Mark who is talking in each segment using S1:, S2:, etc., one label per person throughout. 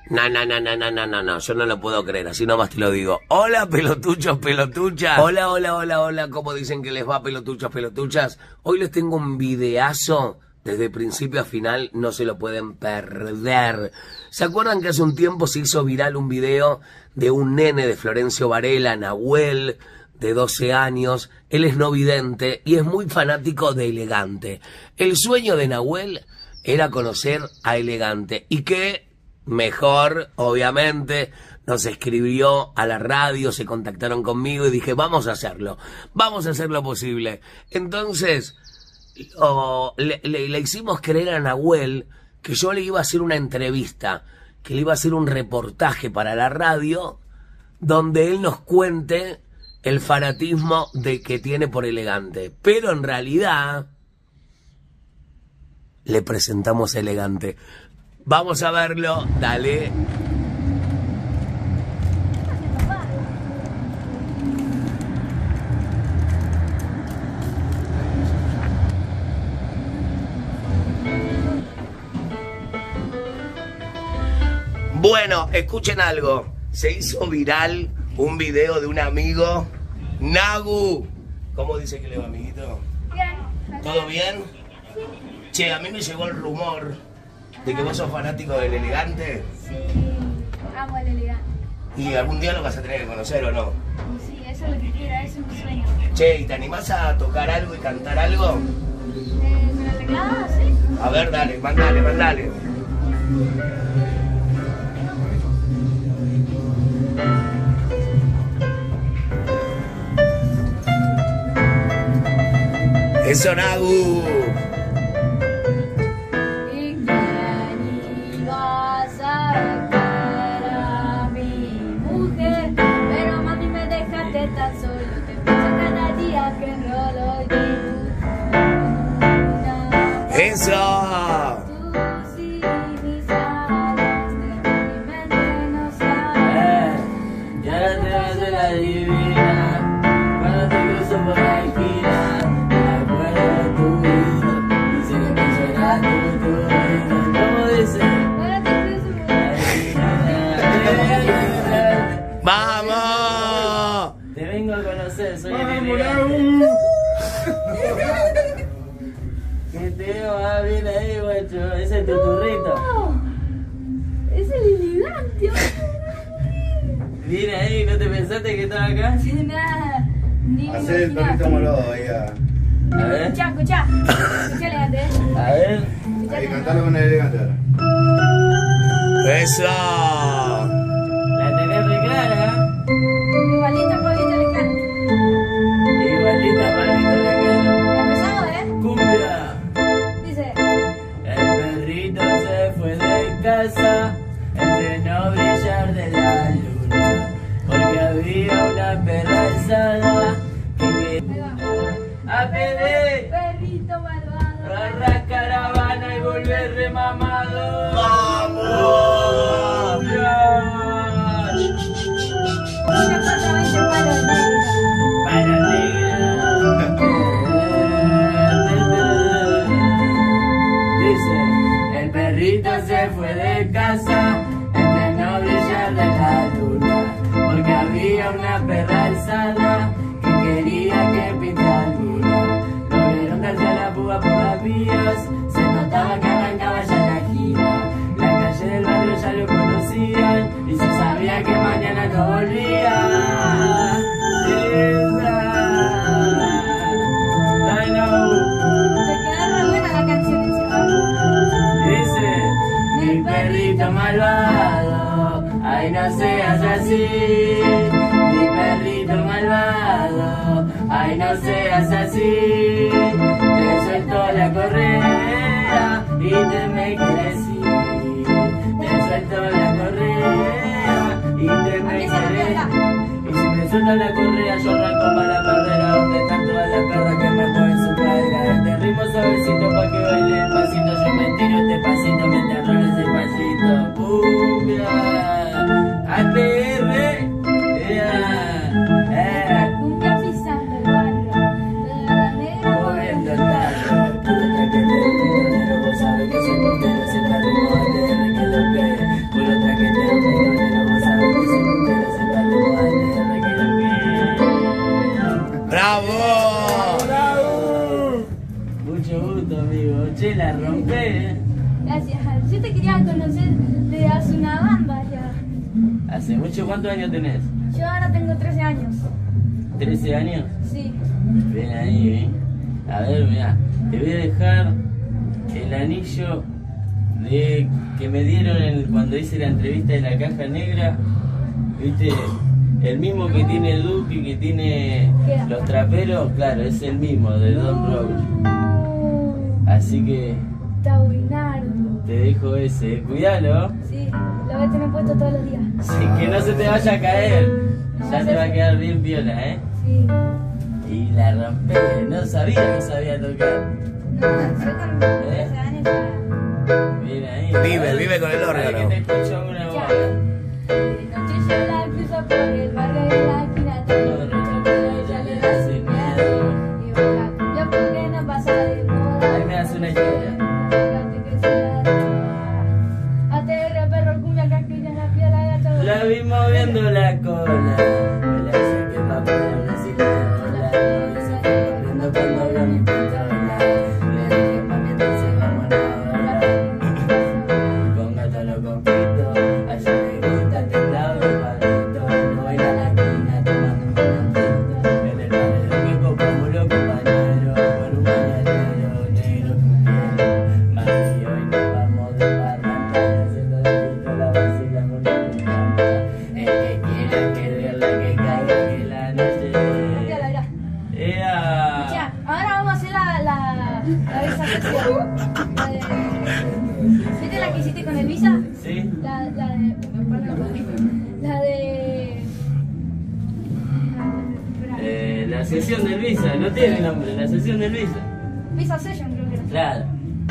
S1: No, yo no lo puedo creer, así nomás te lo digo. Hola, pelotuchos, pelotuchas. Hola, ¿cómo dicen que les va, pelotuchos, pelotuchas? Hoy les tengo un videazo, desde principio a final, no se lo pueden perder. ¿Se acuerdan que hace un tiempo se hizo viral un video de un nene de Florencio Varela, Nahuel, de 12 años? Él es no vidente y es muy fanático de Elegante. El sueño de Nahuel era conocer a Elegante y que... mejor, obviamente, nos escribió a la radio, se contactaron conmigo y dije, vamos a hacer lo posible. Entonces, le hicimos creer a Nahuel que yo le iba a hacer una entrevista, que le iba a hacer un reportaje para la radio, donde él nos cuente el fanatismo que tiene por Elegante. Pero en realidad, le presentamos a Elegante. Vamos a verlo, dale. Bueno, escuchen algo. Se hizo viral un video de un amigo, Nagu. ¿Cómo dice que le va, amiguito? Bien. ¿Todo bien? Sí. Che, a mí me llegó el rumor de que vos sos fanático del Elegante.
S2: Sí, amo el Elegante.
S1: ¿Y algún día lo vas a tener que conocer o no?
S2: Sí, eso es lo que quiero, eso es mi sueño.
S1: Che, ¿y te animás a tocar algo y cantar algo?
S2: ¿Con el teclado? Sí.
S1: A ver, dale, mandale. ¡Eso, Nagu! ¡Eso!
S3: Ya te vas de la divina, cuando te cruzo por la esquina, me acuerdo de tu vida, dice que pensarás tu vida. ¿Cómo dice?
S2: Cuando te cruzo por la esquina.
S1: ¡Vamos!
S3: Te vengo a conocer, soy el Elegante. Que te va bien ahí, guacho. Ese es tu turrito.
S2: Es el Elegante.
S3: Viene ahí, ¿no te pensaste que estaba acá?
S2: Sí, nada.
S4: Hacé el perrito malvado ahí
S3: A ver.
S2: Escuchá, Elegante.
S3: A ver.
S4: ahí cantalo con el Elegante ahora.
S1: ¡Eso!
S3: La tenés re clara,
S2: Igualita, Pablito Elegante.
S3: Igualita, Pablito Elegante.
S2: Empezamos,
S3: Cumbia.
S2: Dice.
S3: El perrito se fue de casa entre no brillar de la luna, porque había una perra alzada que APD,
S2: Perrito malvado.
S3: agarra caravana y volver remamado.
S1: ¡Vamos!
S2: Una 420 palos negros.
S3: Para negra. Dice, el perrito se fue de casa entre no brillar de la luna, porque había una perra alzada que quería que pinta alguna. Lo vieron darse a la fuga por las vías, se notaba que arrancaba ya la gira. La calle del barrio ya lo conocían y se sabía que mañana no volvía. I know.
S2: Te queda re buena la canción encima.
S3: Dice, mi perrito malvado, ay no seas así. Mi perrito malvado, ay no seas así. Te suelto la correa y te me quieres ir. Te suelto la correa y te me quieres ir. Y si me suelto la correa yo arranco para la perrera, donde están todas las perras que me mueven su cadera. Este ritmo suavecito pa' que baile despacito, yo me tiro este pasito, me enterro en ese pasito. Cumbia, ATR,
S2: Cumbia pisando el barrio.
S3: moviendo el tallo. Puro traque de pionero, vos sabés que soy puntero, se está rumbo de que lo que. Puro traque de ¿Hace mucho? ¿Cuántos años tenés?
S2: Yo ahora tengo 13 años.
S3: ¿13 años?
S2: Sí.
S3: Ven ahí, ven. A ver, mira, te voy a dejar el anillo que me dieron cuando hice la entrevista de la caja negra. ¿Viste? El mismo que tiene el Duque y que tiene los traperos, claro, es el mismo de Don Rock. Así que
S2: Taubinardo.
S3: te dejo ese, cuídalo.
S2: Sí, lo voy a tener puesto todos los días.
S3: Sí, que no se te vaya a caer. Ya te va a quedar bien piola, ¿eh?
S2: Sí.
S3: Y la rompé, no sabía que sabía tocar.
S2: No, yo con 13 años ya.
S3: Bien ahí.
S1: Vive con el órgano.
S3: Que te escucho una voz.
S2: De noche yo la cruzo por el barrio de la esquina, todo mucho pero ella le da sin miedo. Y baila cumbia porque no pasa de moda.
S3: Ahí me hace una historia.
S2: Fíjate que se la da. ATR, perro, cumbia, casquilla, la piola, gato.
S3: La vi moviendo la cola. Me la saqué pa' poner una cicarola. Y salí corriendo cuando vio mi pistola. Le dije, mami, entonces vámonos. Con gato lo compito. A ella le gusta el teclado y el palito. No baila a la esquina tomando un conejito. En el paredón que copa muy loco pañero. Con un bañadero negro cumbiero. Mami, hoy nos vamos de parranda. Haciendo la pistola, vacilamos la cucamba. El que quiera quererla que caiga que la noche.
S2: Piola, mirá.
S3: ¡Ea!
S2: Ya, ahora vamos a hacer la visa sesión. La de... ¿Viste la que hiciste con el visa?
S3: ¿Sí?
S2: La de... La de...
S3: La sesión del Visa, no tiene nombre, la sesión del Visa.
S2: Visa Session creo que era.
S3: Claro.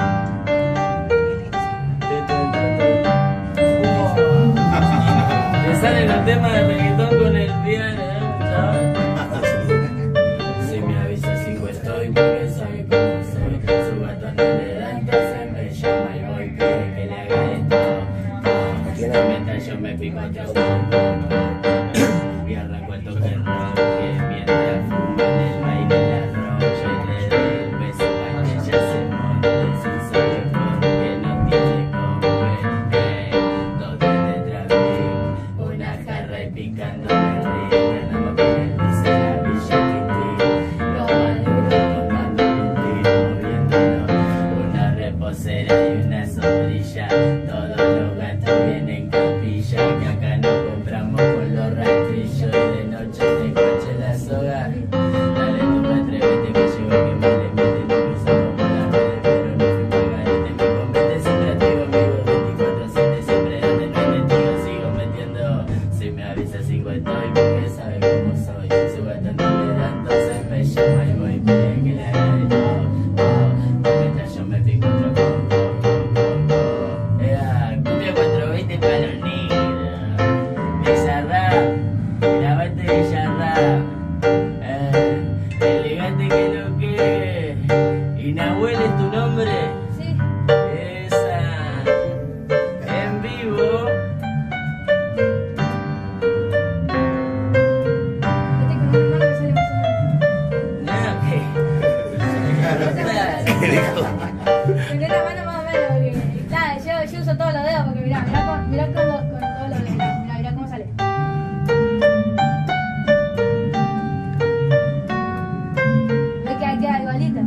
S3: Te salen los temas de reggaetón con el piano, ¿eh? Si me avisa si estoy porque sabe cómo soy. Su gato no le da, entonces me llama y voy pide que le haga esto. Mientras yo me pico otro y arranco el toque rock mientras fumo en el baile la rocha y le doy un beso para que ella se monte sin saber por qué no tiene comer. Dos detrás de mí, una jarra y picándome rica, nada más con el dulce la Villa Kitty. Los maduros tomando un tiro, moviéndolo, una reposera y una sombrilla. Todos los gatos vienen capilla, que acá no compramos con los rastrillos. De noche te coche la soga. Dale tú me atrevete que llego que me le mete. No cruzamos por las redes pero no fui por garete. Me comete siempre activo amigo 24/7 siempre donde no hay testigo. Sigo metiendo, si me avisa sigo estoy porque sabe cómo soy. Su gato no le da entonces me llama y voy pide que le haga de todo. Mientras yo me pico otro coco. Era cumbia 420 para los negros. Bizarrap, grabate Bizarrap. Elegante que lo que. ¿Y Nahuel es tu nombre?
S2: Sí.
S3: Esa. En vivo.
S2: Vete con un hermano que sale más o
S3: Nada que.
S2: Con una mano más o menos, porque, claro, yo uso todos los dedos porque mirá con todos los dedos, mirá cómo sale. Ve que queda igualito.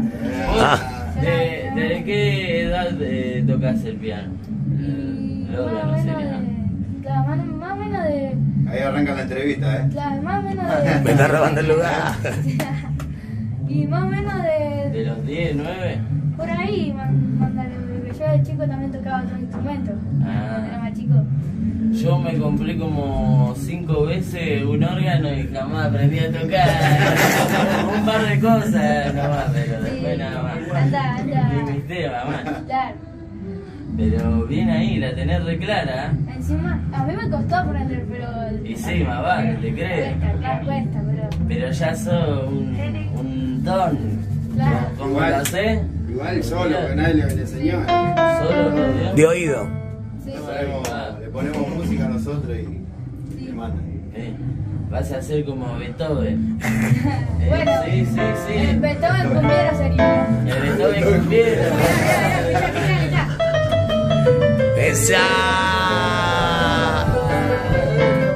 S3: ¿De qué edad tocas el piano?
S2: Y
S3: El órgano
S2: más o
S3: sería.
S2: menos de... Claro, más o menos de...
S4: Ahí arranca la entrevista, ¿eh?
S2: Claro, más o menos de...
S1: Me está robando el lugar.
S2: Y más o menos
S3: ¿De
S2: de...
S3: los 10, 9?
S2: Por ahí, mandale, porque yo de chico también tocaba otro instrumento. Cuando era
S3: Ah.
S2: más chico.
S3: Yo me compré como 5 veces un órgano y jamás aprendí a tocar. Un par de cosas nomás, pero después nada más.
S2: Anda.
S3: Ni mis temas más.
S2: Claro.
S3: Pero bien ahí, la tenés re clara.
S2: Encima, a mí me costó aprender, pero...
S3: Y sí, más vale, te creo.
S2: Cuesta, claro, cuesta, pero...
S3: Pero ya sos un don.
S2: Claro.
S3: ¿Cómo lo haces?
S4: Igual solo, que nadie le enseñó.
S3: Solo, ¿no?
S1: De oído.
S2: Sí.
S4: Le ponemos música a nosotros y le mandan.
S3: Vas a ser como Beethoven.
S2: Bueno,
S3: Sí.
S2: el Beethoven cumbiero sería.
S3: El Beethoven cumbiero.
S1: ¡Esa!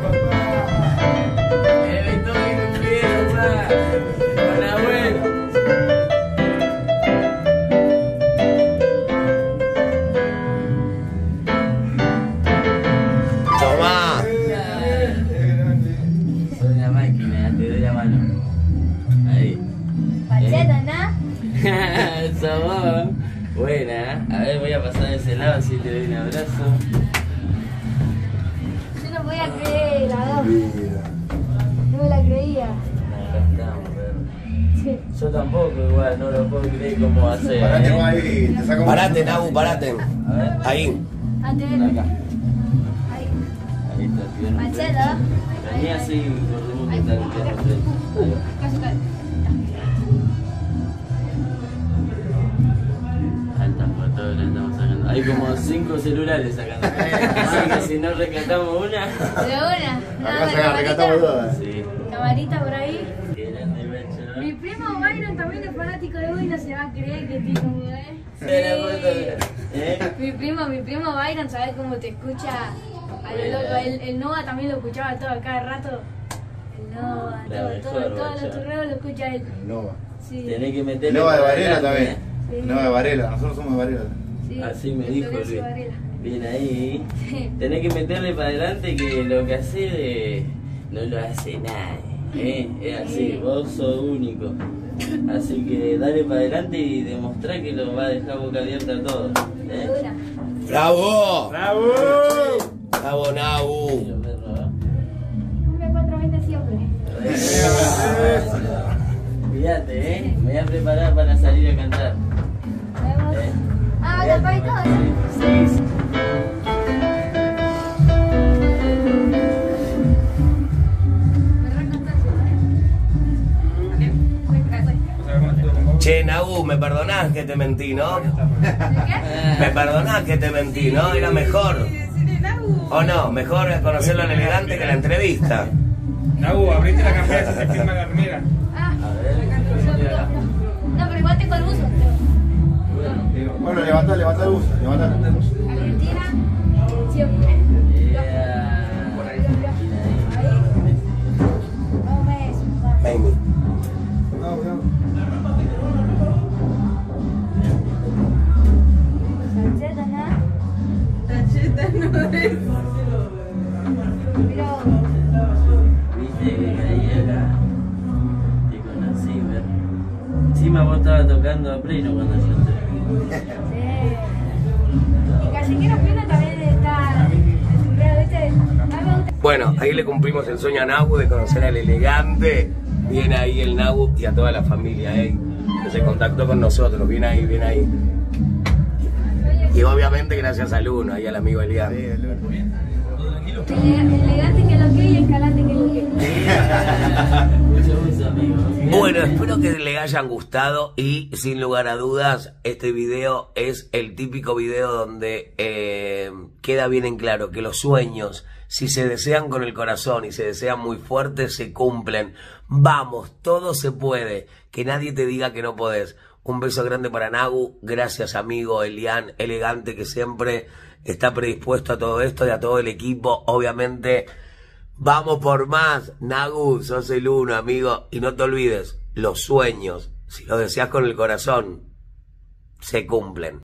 S4: vida.
S2: No me la creía.
S3: Acá estamos, pero...
S2: Sí.
S3: Yo tampoco igual, no lo puedo creer cómo hacer.
S4: Parate vos ahí, te saco.
S1: Parate, Nagu, parate.
S3: A ver,
S1: Ahí.
S2: Antes de
S3: acá.
S2: ahí.
S3: Ahí está el piano.
S2: Manchela.
S3: Vení así, corremos que está el piano frente. Ahí va.
S2: Casi cae.
S3: Altas fotos que estamos sacando. Hay como 5 celulares sacando. Así que si no rescatamos una.
S2: De una.
S4: Acá se rescatamos todas.
S3: Sí.
S2: Camarita por ahí.
S3: Qué grande pecho,
S2: Mi
S3: ¿no?
S2: primo Byron también es fanático de Uy, no se va a creer que estoy como,
S3: Se la foto.
S2: Mi primo Byron, ¿sabes cómo te escucha? A lo loco, el Nova también lo escuchaba todo, cada rato. El Nova, todos los turreos lo escucha él.
S4: Nova.
S2: Sí.
S3: Tenés que meterle.
S4: Nova de
S3: para
S4: Varela
S3: adelante,
S4: también.
S2: Sí.
S4: Nova de Varela, nosotros somos de Varela.
S2: Sí,
S3: Así me
S2: el
S3: dijo
S2: Lorenzo
S3: Luis.
S2: Varela.
S3: Bien ahí.
S2: Sí.
S3: Tenés que meterle para adelante que lo que hace no lo hace nadie. Es así, vos sos único. Así que dale para adelante y demostrá que lo va a dejar boca abierta a todos.
S2: De una.
S1: ¡Bravo!
S4: ¡Bravo!
S1: ¡Bravo, Nagu!
S3: Mira, perro, ¿eh?
S2: 420 siempre.
S3: Fíjate, me voy a preparar para salir a cantar.
S2: Nos vemos. Ah, tapadito,
S3: Sí, sí.
S2: Me recontaste, ¿no?
S1: Che, Nagu, ¿me perdonás que te mentí, no?
S2: ¿De qué?
S1: ¿Me perdonás que te mentí, no? Era mejor. ¿O no? Mejor conocerlo en Elegante que la entrevista.
S5: Nagu, abriste la campera, se te firma la remera.
S2: Ah,
S3: A ver,
S2: no, pero igual tengo el buzo.
S4: Bueno, levantá el bus, levantá.
S2: Argentina, siempre.
S3: yeah.
S2: Ahí. Vamos a eso, vamos.
S1: Amy.
S2: Sancheta, ¿no? Mira vos.
S3: Viste que caí acá. Te conocí, ver. Encima vos estabas tocando a pleno cuando yo entré.
S2: Sí. Y Callejero Fino también está en su red, ¿viste? A mí me gusta.
S1: Bueno, ahí le cumplimos el sueño a Nagu de conocer al Elegante. Viene ahí el Nagu y a toda la familia, que se contactó con nosotros. Viene ahí, viene ahí. Y obviamente gracias al Uno, ahí al amigo Elian.
S4: Sí, el lunes.
S2: Elegante que lo que y escalante que lo que.
S3: Mucho gusto, amigo.
S1: Bueno, espero que le hayan gustado y sin lugar a dudas este video es el típico video donde queda bien en claro que los sueños, si se desean con el corazón y se desean muy fuerte, se cumplen. Vamos, todo se puede, que nadie te diga que no podés. Un beso grande para Nagu, gracias amigo Elian Elegante que siempre está predispuesto a todo esto y a todo el equipo, obviamente. Vamos por más, Nagu, sos el uno, amigo. Y no te olvides, los sueños, si los deseas con el corazón, se cumplen.